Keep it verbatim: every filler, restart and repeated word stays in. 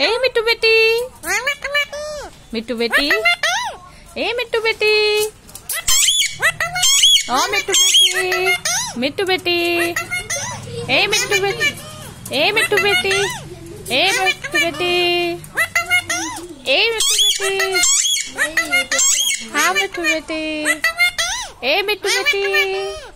ए मिट्टू बेटी, मिट्टू बेटी, ए मिट्टू बेटी, ओ मिट्टू बेटी, मिट्टू बेटी, ए मिट्टू बेटी, ए मिट्टू बेटी, ए मिट्टू बेटी, ए मिट्टू बेटी, हाँ मिट्टू बेटी, ए मिट्टू बेटी।